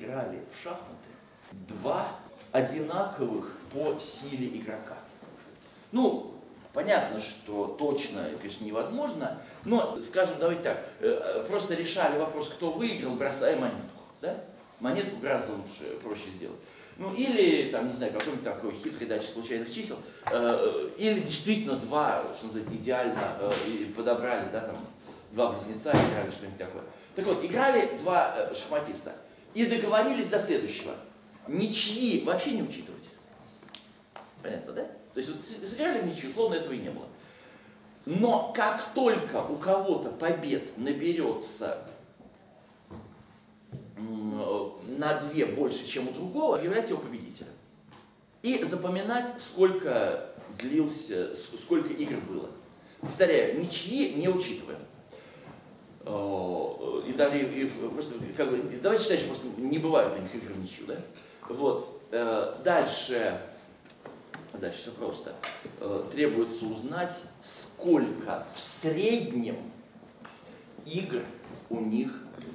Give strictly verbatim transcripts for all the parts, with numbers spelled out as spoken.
играли в шахматы два одинаковых по силе игрока. Ну, понятно, что точно, конечно, невозможно, но, скажем, давайте так, просто решали вопрос, кто выиграл, бросая монетку, да? Монетку гораздо лучше, проще сделать. Ну, или, там, не знаю, какой-нибудь такой хитрый датчик случайных чисел, э, или действительно два, что называется, идеально э, подобрали, да, там, два близнеца играли, что-нибудь такое. Так вот, играли два э, шахматиста и договорились до следующего. Ничьи вообще не учитывать. Понятно, да? То есть, вот сыграли в ничью, условно, этого и не было. Но как только у кого-то побед наберется на две больше, чем у другого, объявлять его победителем. И запоминать, сколько длился, сколько игр было. Повторяю, ничьи не учитываем. И даже и, и, просто, как бы, давайте считать, что просто не бывает у них игр в ничью, да? Вот. Дальше, дальше все просто. Требуется узнать, сколько в среднем игр у них будет.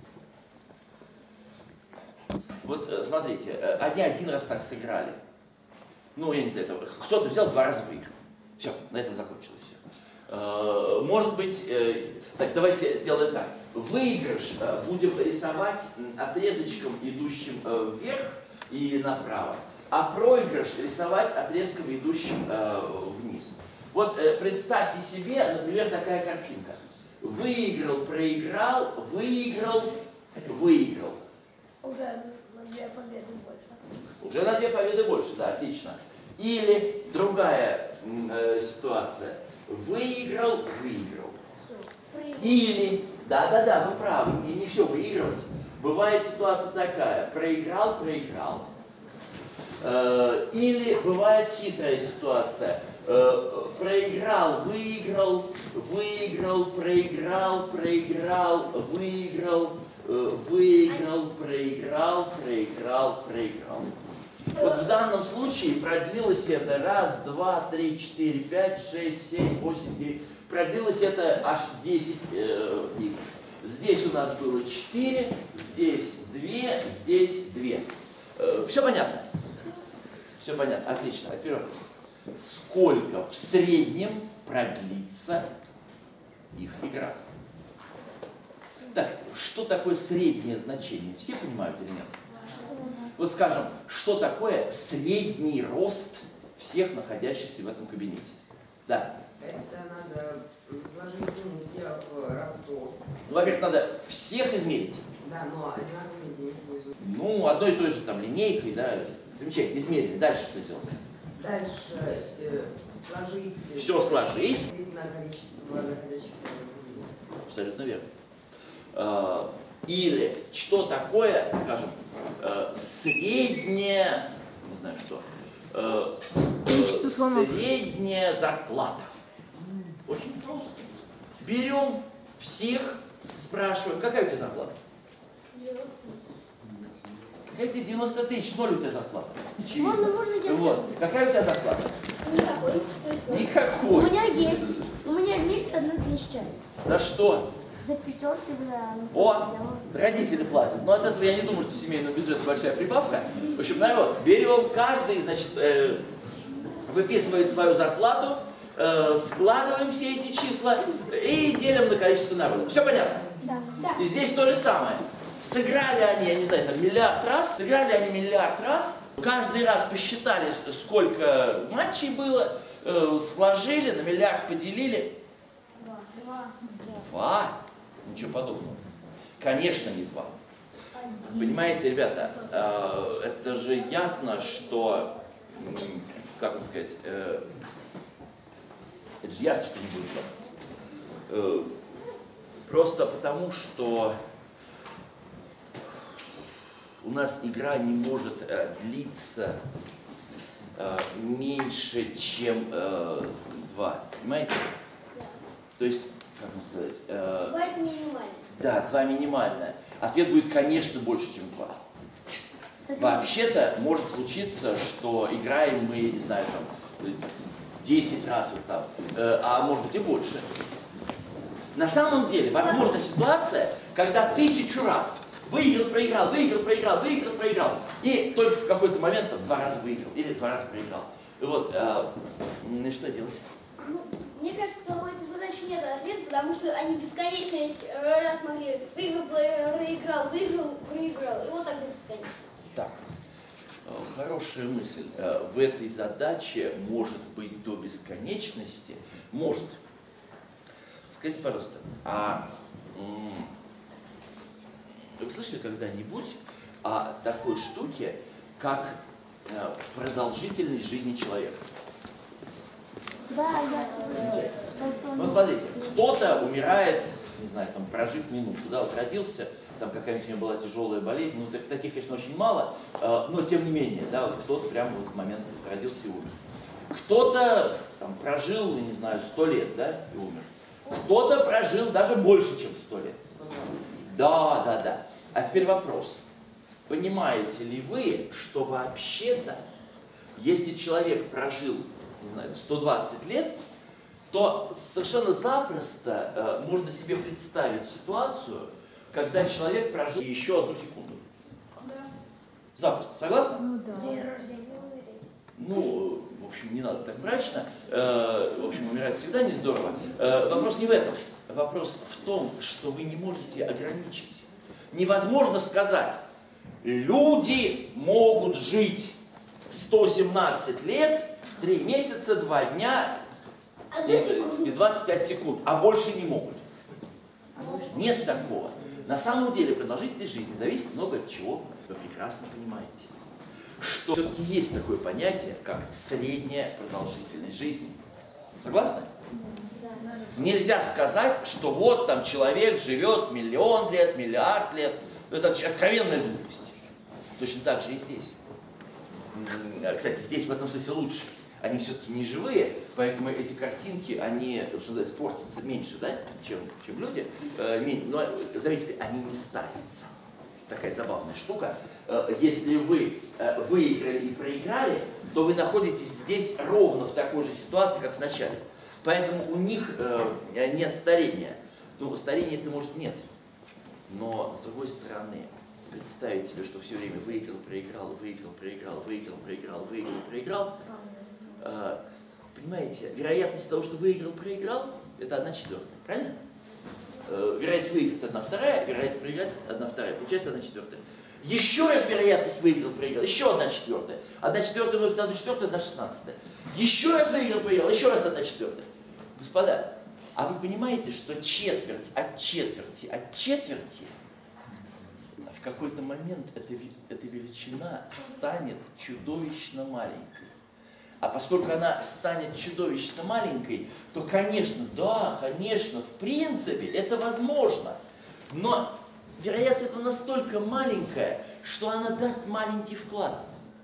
Вот смотрите, они один раз так сыграли. Ну, я не знаю, кто-то взял, два раза выиграл. Все, на этом закончилось все. Может быть, так, давайте сделаем так. Выигрыш будем рисовать отрезочком, идущим вверх и направо, а проигрыш рисовать отрезком, идущим вниз. Вот представьте себе, например, такая картинка. Выиграл, проиграл, выиграл, выиграл. Уже на две победы больше. Уже на две победы больше, да, отлично. Или другая э, ситуация. Выиграл, выиграл. Или, да-да-да, вы правы, не, не все выигрывать. Бывает ситуация такая. Проиграл, проиграл. Э, или бывает хитрая ситуация. Э, проиграл, выиграл, выиграл, проиграл, проиграл, выиграл. Выиграл, проиграл, проиграл, проиграл. Вот в данном случае продлилось это раз, два, три, четыре, пять, шесть, семь, восемь, девять. Продлилось это аж десять э, игр. Здесь у нас было четыре, здесь две, здесь две. Э, все понятно? Все понятно, отлично. А теперь сколько в среднем продлится их игра? Так, что такое среднее значение? Все понимают или нет? Вот скажем, что такое средний рост всех находящихся в этом кабинете? Да. Это надо сложить сумму, сделав ростов. Ну, во-первых, надо всех измерить. Да, но одинаковыми единицами. Ну, одной и той же там линейкой, да. Замечательно, измерили. Дальше что делать? Дальше э, сложить. Все сложить. На количество находящихся в кабинете. Абсолютно верно. Или что такое, скажем, средняя, не знаю что, средняя зарплата. Очень просто. Берем всех, спрашиваем, какая у тебя зарплата? Какая у тебя девяносто тысяч, ноль у тебя зарплата. Очевидно. Можно, можно я Вот. Какая у тебя зарплата? Никакой. Никакой. У меня есть. У меня месяц одна тысяча. За что? За пятерки, за... О, родители платят. Но от этого я не думаю, что в семейном бюджете большая прибавка. В общем, народ, берем каждый, значит, э, выписывает свою зарплату, э, складываем все эти числа и делим на количество народа. Все понятно? Да. Да. И здесь то же самое. Сыграли они, я не знаю, там миллиард раз, сыграли они миллиард раз, каждый раз посчитали, сколько матчей было, э, сложили, на миллиард поделили. Два. Два. Два? Ничего подобного. Конечно, не два. Один. Понимаете, ребята, э, это же ясно, что, как вам сказать, э, это же ясно, что не будет два. Э, просто потому, что у нас игра не может э, длиться э, меньше, чем э, два. Понимаете? То есть, как вам сказать? Э, Два это минимально. да, два минимальное. Ответ будет, конечно, больше, чем два. Вообще-то может случиться, что играем мы, не знаю, там, десять раз вот там, э, а может быть и больше. На самом деле, возможна ситуация, когда тысячу раз Выиграл, проиграл, выиграл, проиграл, выиграл, проиграл. И только в какой-то момент там, два раза выиграл или два раза проиграл. И вот, а, ну, что делать? Ну, мне кажется, у этой задачи нет ответа, потому что они бесконечно есть раз могли. Выиграл, проиграл, выиграл, проиграл. И вот так до бесконечно. Так, хорошая мысль. В этой задаче может быть до бесконечности. Может. Скажите, пожалуйста, а вы слышали когда-нибудь о такой штуке, как продолжительность жизни человека? Да, я сегодня. Ну, смотрите, кто-то умирает, не знаю, там, прожив минуту, да, вот родился, там какая-нибудь у него была тяжелая болезнь, ну, так, таких, конечно, очень мало, э, но тем не менее, да, вот кто-то прямо вот в момент родился и умер. Кто-то там прожил, не знаю, сто лет, да, и умер. Кто-то прожил даже больше, чем сто лет. Да, да, да. А теперь вопрос. Понимаете ли вы, что вообще-то, если человек прожил, не знаю, сто двадцать лет, то совершенно запросто э, можно себе представить ситуацию, когда человек прожил еще одну секунду. Да. Запросто. Согласны? Ну да. День рождения умереть. Ну, в общем, не надо так мрачно. Э, в общем, умирать всегда не здорово. Э, вопрос не в этом. Вопрос в том, что вы не можете ограничить. Невозможно сказать, люди могут жить сто семнадцать лет, три месяца, два дня и, и двадцать пять секунд, а больше не могут. Нет такого. На самом деле продолжительность жизни зависит много от чего. Вы прекрасно понимаете, что все-таки есть такое понятие, как средняя продолжительность жизни. Согласны? Нельзя сказать, что вот там человек живет миллион лет, миллиард лет. Это откровенная глупость. Точно так же и здесь. Кстати, здесь в этом смысле лучше. Они все-таки не живые, поэтому эти картинки, они, что называется, портятся меньше, да, чем, чем люди. Но, заметьте, они не старятся. Такая забавная штука. Если вы выиграли и проиграли, то вы находитесь здесь ровно в такой же ситуации, как в начале. Поэтому у них нет старения. Ну, старения-то, может, нет. Но, с другой стороны, представить себе, что все время выиграл, проиграл, выиграл, проиграл, выиграл, проиграл, выиграл, проиграл. Понимаете, вероятность того, что выиграл, проиграл, это одна четвертая. Правильно? Вероятность выиграть одна вторая, вероятность проиграть одна вторая. Получается одна четвертая. Еще раз вероятность выиграл, проиграл, еще одна четвертая. Одна четвертая умножить на одну четвертую, одна шестнадцатая. Еще раз выиграл, проиграл, еще раз одна четвертая. Господа, а вы понимаете, что четверть от четверти от четверти в какой-то момент эта, эта величина станет чудовищно маленькой. А поскольку она станет чудовищно маленькой, то, конечно, да, конечно, в принципе, это возможно. Но вероятность этого настолько маленькая, что она даст маленький вклад.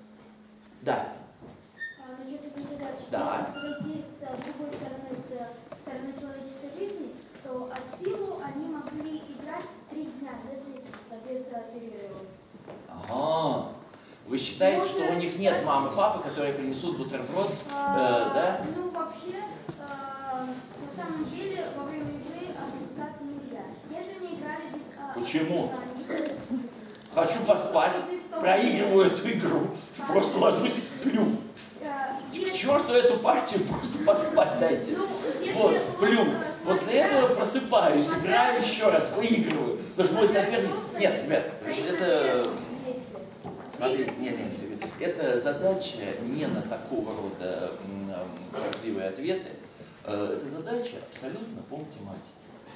Да. А, насчет этой задачи. Да. Если подойти с другой стороны, с стороны человеческой жизни, то от силу они могли играть три дня, если без перерыва. Ага. Вы считаете, Можно что у них нет мамы, папы, которые принесут бутерброд, а, э, да? Ну, вообще, а, на самом деле, во время игры отвлекаться нельзя. Если они играли без... А, Почему? отвлекания, Хочу поспать, проигрываю эту игру, просто ложусь и сплю. а, К если- черту эту партию, просто поспать дайте. Ну, если Вот, он, сплю. а, После смотря- этого просыпаюсь, играю еще раз, выигрываю. Потому что мой соперник... Нет, ребят, это... Смотрите, нет, нет, это задача не на такого рода правдивые ответы. Это задача абсолютно по математике.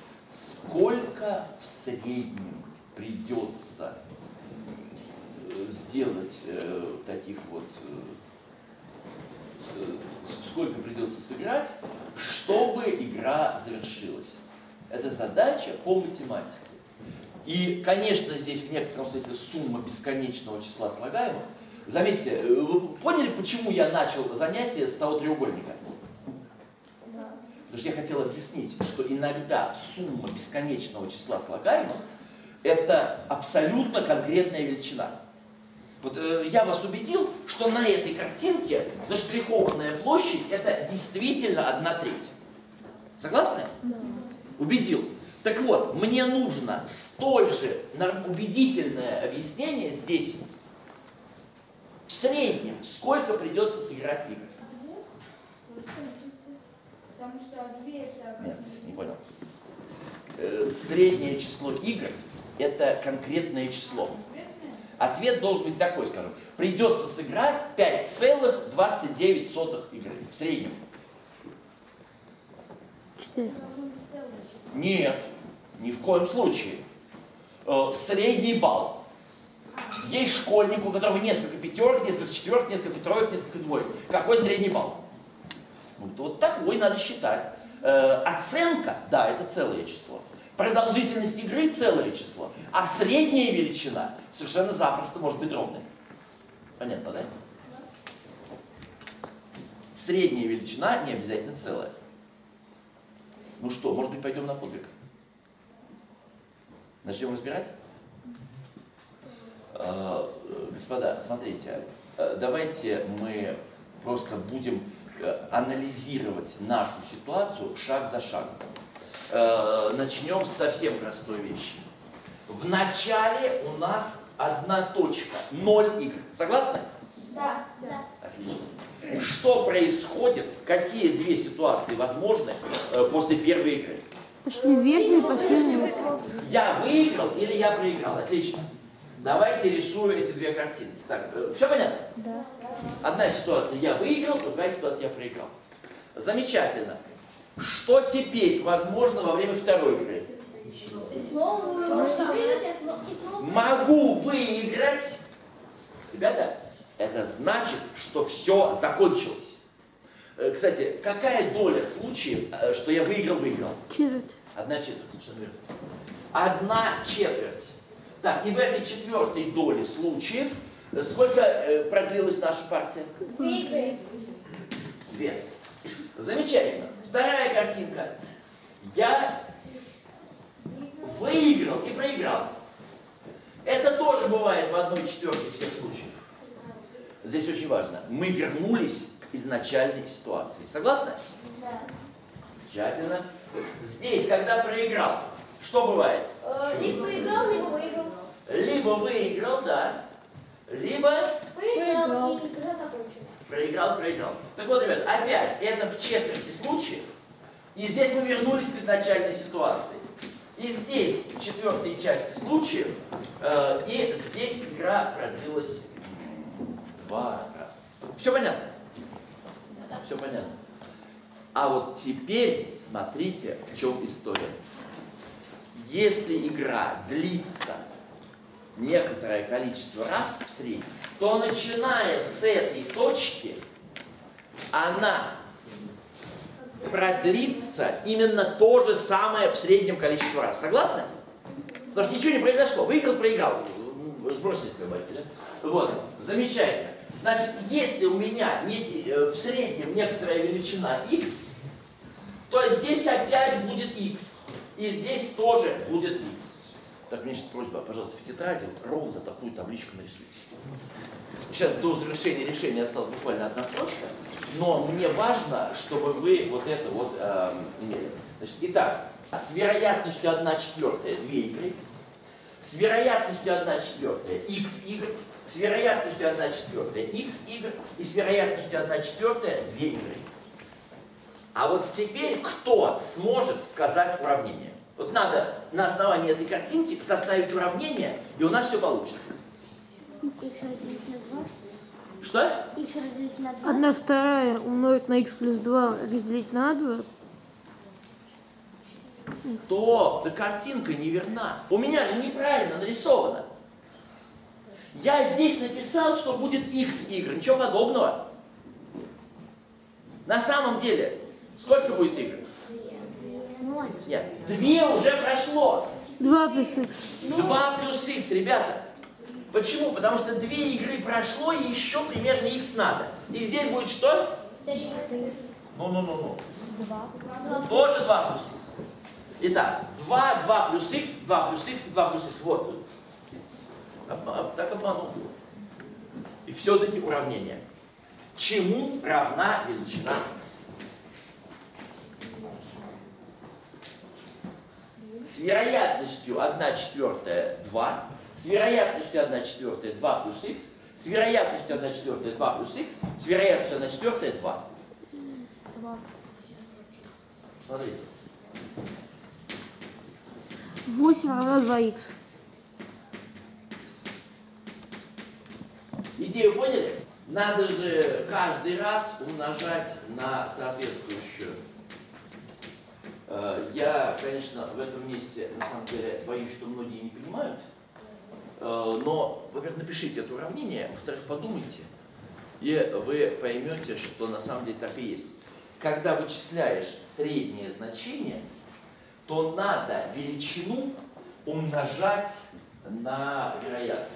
Сколько в среднем придется сделать э, таких вот, э, сколько придется сыграть, чтобы игра завершилась? Это задача по математике. И, конечно, здесь в некотором смысле сумма бесконечного числа слагаемых. Заметьте, вы поняли, почему я начал занятие с того треугольника? Да. Потому что я хотел объяснить, что иногда сумма бесконечного числа слагаемых – это абсолютно конкретная величина. Вот э, я вас убедил, что на этой картинке заштрихованная площадь – это действительно одна треть. Согласны? Да. Убедил. Так вот, мне нужно столь же убедительное объяснение здесь. В среднем, сколько придется сыграть в игры? Потому что две это... Нет, не понял. Э, среднее число игр – это конкретное число. Ответ должен быть такой, скажем. Придется сыграть пять целых двадцать девять сотых игры. В среднем. Четыре. Нет, ни в коем случае. Э, средний балл. Есть школьник, у которого несколько пятерок, несколько четверок, несколько троек, несколько двоек. Какой средний балл? Вот, вот такой надо считать. Э, оценка, да, это целое число. Продолжительность игры целое число. А средняя величина совершенно запросто может быть ровной. Понятно, да? Средняя величина не обязательно целая. Ну что, может быть, пойдем на подвиг? Начнем разбирать? Э, господа, смотрите, э, давайте мы просто будем э, анализировать нашу ситуацию шаг за шагом. Э, начнем с совсем простой вещи. В начале у нас одна точка, ноль игр. Согласны? Да, да. Отлично. Что происходит, какие две ситуации возможны э, после первой игры? Пошли вверх и пошли вниз. Я выиграл или я проиграл? Отлично. Давайте рисую эти две картинки. Так, э, все понятно? Да. Одна ситуация я выиграл, другая ситуация я проиграл. Замечательно. Что теперь возможно во время второй игры? И снова вы можете выиграть, и снова- и снова... Могу выиграть. Ребята, это значит, что все закончилось. Э, Кстати, какая доля случаев, э, что я выиграл-выиграл? Четверть. Одна четверть, совершенно верно. Одна четверть. Так, и в этой четвертой доле случаев э, сколько э, продлилась наша партия? Две игры. Две. Замечательно. Вторая картинка. Я выиграл и проиграл. Это тоже бывает в одной четвертой всех случаев. Здесь очень важно. Мы вернулись к изначальной ситуации. Согласны? Да. Замечательно. Здесь, когда проиграл, что бывает? Э, Либо проиграл, либо выиграл. Либо выиграл, да, либо Проиграл, и игра закончена. проиграл, проиграл. Так вот, ребят, опять, это в четверти случаев. И здесь мы вернулись к изначальной ситуации. И здесь, в четвертой части случаев, э, и здесь игра продлилась м, два раза. Все понятно? Все понятно. А вот теперь смотрите, в чем история. Если игра длится некоторое количество раз в среднем, то начиная с этой точки, она продлится именно то же самое в среднем количество раз. Согласны? Потому что ничего не произошло. Выиграл, проиграл. Сбросили слабаки, да? Вот. Замечательно. Значит, если у меня некий, в среднем некоторая величина x, то здесь опять будет x. И здесь тоже будет x. Так, мне сейчас просьба, пожалуйста, в тетради вот ровно такую табличку нарисуйте. Сейчас до завершения решения осталась буквально одна строчка, но мне важно, чтобы вы вот это вот э, имели. Значит, итак, с вероятностью одна четвертая две игры, с вероятностью одна четвертая x игр, с вероятностью одна четвертая x игр и с вероятностью одна четвертая две игры. А вот теперь кто сможет сказать уравнение? Вот надо на основании этой картинки составить уравнение, и у нас все получится. Х разделить на два. Что? Х разделить на два. Одна вторая умножить на х плюс два разделить на два. Стоп, да картинка неверна. У меня же неправильно нарисовано. Я здесь написал, что будет x игр, ничего подобного. На самом деле, сколько будет игр? Нет, две уже прошло. два плюс х. два плюс x, ребята. Почему? Потому что две игры прошло, и еще примерно x надо. И здесь будет что? Три. Ну-ну-ну-ну. Два. Тоже два плюс x. Итак, два, два плюс x, два плюс x, два плюс x. Вот. Обма- Так обманул. И все-таки уравнение. Чему равна величина x? С вероятностью одна четвертая два, с вероятностью одна четвертая два плюс х, с вероятностью одна четвертая два плюс х, с вероятностью одна четвертая два. Два. Смотрите. восемь равно два икс. Идею поняли? Надо же каждый раз умножать на соответствующую. Я, конечно, в этом месте, на самом деле, боюсь, что многие не понимают. Но, во-первых, напишите это уравнение, во-вторых, подумайте, и вы поймете, что на самом деле так и есть. Когда вычисляешь среднее значение, то надо величину умножать на вероятность.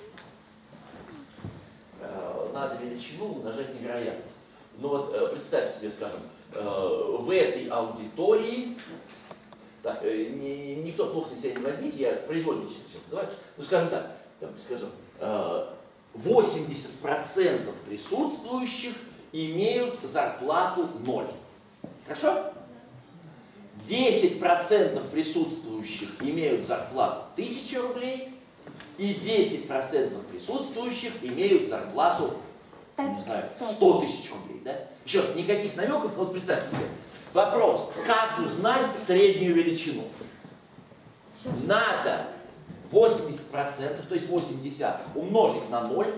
Надо величину умножать на вероятность. Ну вот представьте себе, скажем, в этой аудитории, так, никто плохо на себя не возьмите, я произвольно сейчас называю, ну скажем так, там, скажем, восемьдесят процентов присутствующих имеют зарплату ноль. Хорошо? десять процентов присутствующих имеют зарплату тысяча рублей, и десять процентов присутствующих имеют зарплату, не знаю, сто тысяч рублей. Да? Еще раз, никаких намеков, вот представьте себе. Вопрос, как узнать среднюю величину? Надо восемьдесят процентов, то есть восемь десятых, умножить на ноль,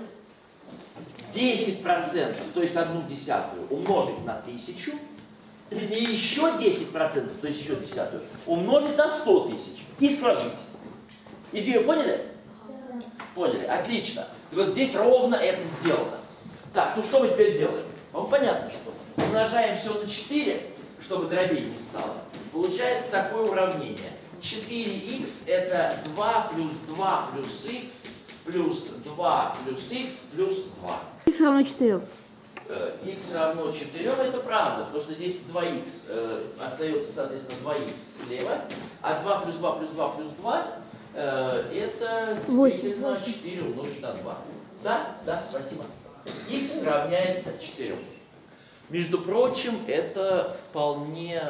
десять процентов, то есть одну десятую, умножить на тысячу, и еще десять процентов, то есть еще десятую, умножить на сто тысяч и сложить. Идею поняли? Поняли, отлично. Вот здесь ровно это сделано. Так, ну что мы теперь делаем? Вам понятно, что умножаем все на четыре, чтобы дробей не встало. Получается такое уравнение. четыре икс это два плюс два плюс х плюс два плюс х плюс два. Х равно четыре. Х равно четыре, это правда, потому что здесь два икс, э, остается, соответственно, два икс слева, а два плюс два плюс два плюс два э, это действительно четыре умножить на два. Да? Да, спасибо. Х равняется четырем. Между прочим, это вполне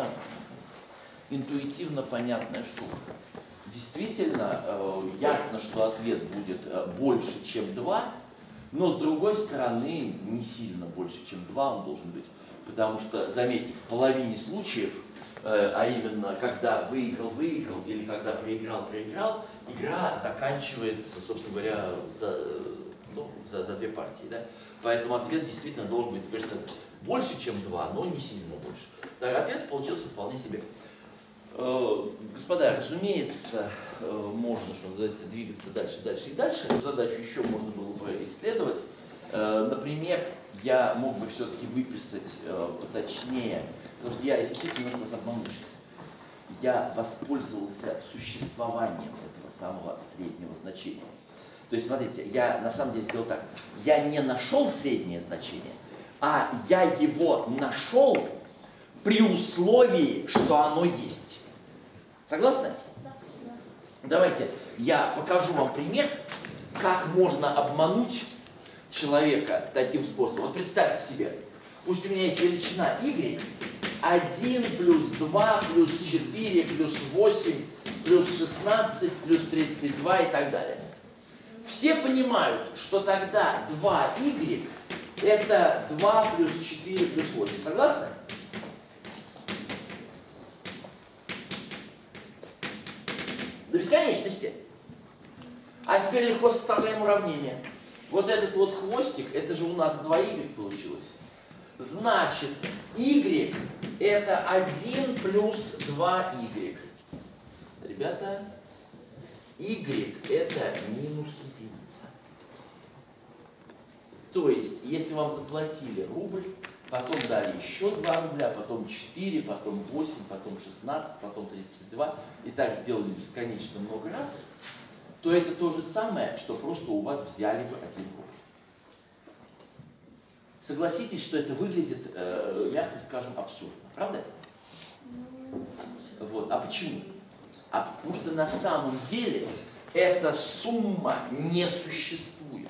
интуитивно понятная штука. Действительно, э, ясно, что ответ будет э, больше, чем два, но с другой стороны, не сильно больше, чем два он должен быть. Потому что, заметьте, в половине случаев, э, а именно, когда выиграл-выиграл или когда проиграл-проиграл, игра заканчивается, собственно говоря, за, ну, за, за две партии. Да? Поэтому ответ действительно должен быть, конечно, больше, чем два, но не сильно больше. Так, ответ получился вполне себе. Господа, разумеется, можно, что называется, двигаться дальше, дальше и дальше. Эту задачу еще можно было бы исследовать. Например, я мог бы все-таки выписать поточнее, потому что я, если честно, немножко вас обманул сейчас. Я воспользовался существованием этого самого среднего значения. То есть, смотрите, я на самом деле сделал так. Я не нашел среднее значение, а я его нашел при условии, что оно есть. Согласны? Да. Давайте я покажу вам пример, как можно обмануть человека таким способом. Вот представьте себе, пусть у меня есть величина y, один плюс два плюс четыре плюс восемь плюс шестнадцать плюс тридцать два и так далее. Все понимают, что тогда два y это два плюс четыре плюс восемь. Согласны? До бесконечности. А теперь легко составляем уравнение. Вот этот вот хвостик, это же у нас два y получилось. Значит, y это один плюс два y. Ребята, y это минус единица. То есть, если вам заплатили рубль, потом дали еще два рубля, потом четыре, потом восемь, потом шестнадцать, потом тридцать два, и так сделали бесконечно много раз, то это то же самое, что просто у вас взяли бы один рубль. Согласитесь, что это выглядит, э, мягко скажем, абсурдно. Правда? Вот. А почему? А потому что на самом деле эта сумма не существует.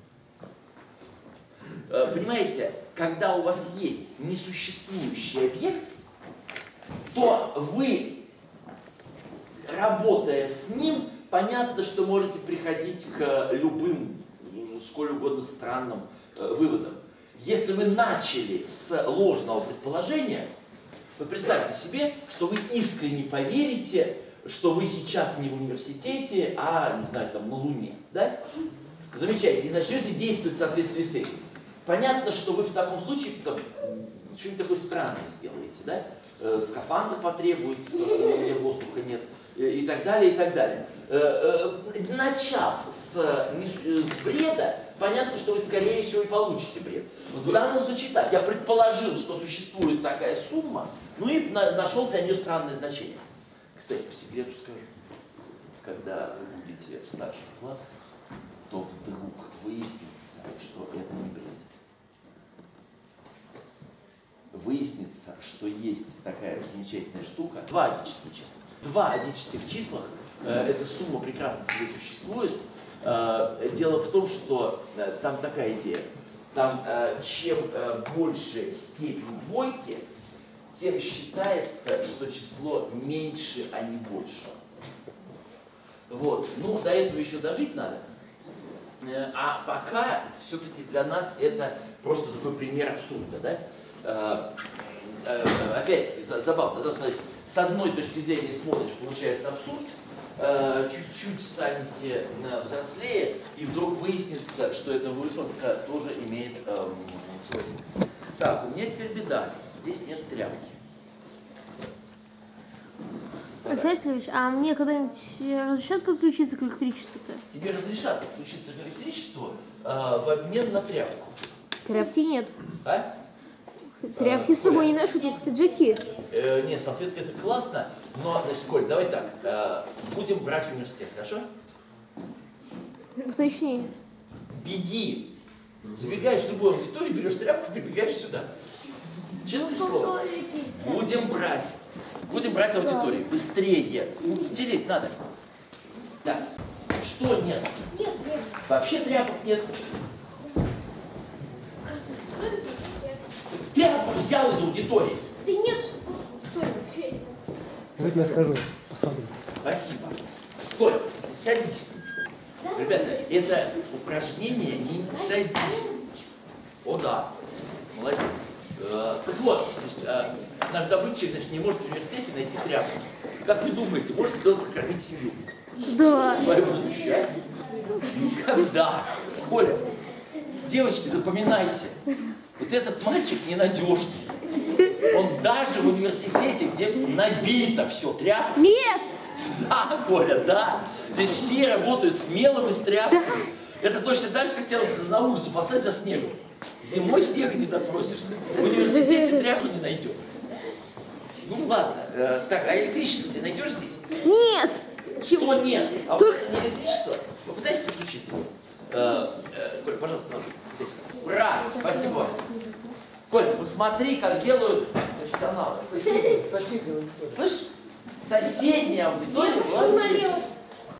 Понимаете, когда у вас есть несуществующий объект, то вы работая с ним, понятно, что можете приходить к любым, сколь угодно странным э, выводам. Если вы начали с ложного предположения, вы представьте себе, что вы искренне поверите, что вы сейчас не в университете, а, не знаю, там, на Луне, да? Замечательно, и начнете действовать в соответствии с этим. Понятно, что вы в таком случае там, что-нибудь такое странное сделаете, да? Э, скафандр потребуете, где воздуха нет, э, и так далее, и так далее. Э, э, начав с, с бреда, понятно, что вы скорее всего и получите бред. Вот в данном случае так. Я предположил, что существует такая сумма, ну и на, нашел для нее странное значение. Кстати, по секрету скажу, когда вы будете в старших классах, то вдруг выяснится, что это не бред. Выяснится, что есть такая замечательная штука, два одиннадцатых числа. Два одиннадцатых числах, э, эта сумма прекрасно себе существует. Э, дело в том, что э, там такая идея. Там э, чем э, больше степень двойки, тем считается, что число меньше, а не больше. Вот. Ну, до этого еще дожить надо. Э, а пока все-таки для нас это просто такой пример абсурда, да? Э, э, опять-таки забавно, да, смотрите, с одной точки зрения смотришь, получается абсурд, э, чуть-чуть станете э, взрослее, и вдруг выяснится, что эта высотка тоже имеет э, смысл. Так, у меня теперь беда, здесь нет тряпки. Алексей Ильич, а мне когда-нибудь разрешат подключиться к электричеству-то? Тебе разрешат подключиться к электричеству э, в обмен на тряпку. Тряпки нет. А? Тряпки с собой не ношу, только пиджаки. Э, нет, салфетка это классно, но, значит, Коль, давай так, э, будем брать в университет, хорошо? Точнее. Беги, забегаешь в любую аудиторию, берешь тряпку, прибегаешь сюда. Честное слово. Будем брать. Будем брать аудиторию. Быстрее. Стереть надо. Так, что нет? Нет, нет. Вообще тряпок нет. Тряпку взял из аудитории. Да нет. Что это вообще? Давайте я скажу, посмотрим. Спасибо. Коль, садись. Ребята, это упражнение не садись. О да, молодец. Э, так вот, значит, э, наш добытчик, значит, не может в университете найти тряпку. Как вы думаете, может ли он прокормить семью? Да. Свое будущее? Никогда. Коля, девочки, запоминайте, вот этот мальчик ненадежный. Он даже в университете, где набито все тряпкой. Нет! Да, Коля, да. Здесь все работают смело, и с тряпкой. Это точно так же, как тебя на улицу послать за снегом. Зимой снега не допросишься. В университете тряпку не найдешь. Ну ладно. Э, так, а электричество ты найдешь здесь? Нет! Что нет? А вот Только- это не электричество. Попытайся подключиться. Э, э, Коль, пожалуйста, надо. Ура! Спасибо. Коль, посмотри, как делают профессионалы. Соседняя аудитория. Слышь? Соседняя аудитория Я была пошел здесь. налево.